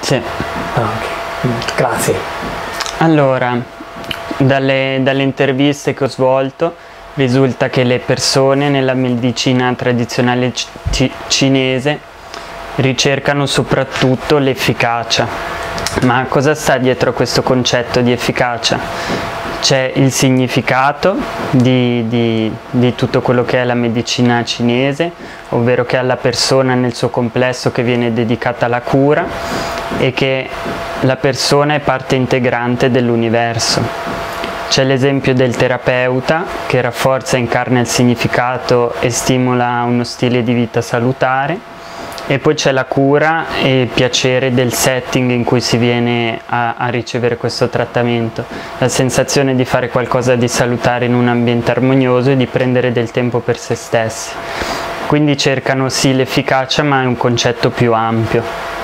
Sì. Ah, ok. Grazie. Allora, dalle interviste che ho svolto risulta che le persone nella medicina tradizionale cinese ricercano soprattutto l'efficacia. Ma cosa sta dietro a questo concetto di efficacia? C'è il significato di tutto quello che è la medicina cinese, ovvero che è alla persona nel suo complesso che viene dedicata alla cura e che la persona è parte integrante dell'universo. C'è l'esempio del terapeuta che rafforza e incarna il significato e stimola uno stile di vita salutare, e poi c'è la cura e il piacere del setting in cui si viene a ricevere questo trattamento, la sensazione di fare qualcosa di salutare in un ambiente armonioso e di prendere del tempo per se stessi. Quindi cercano sì l'efficacia, ma è un concetto più ampio.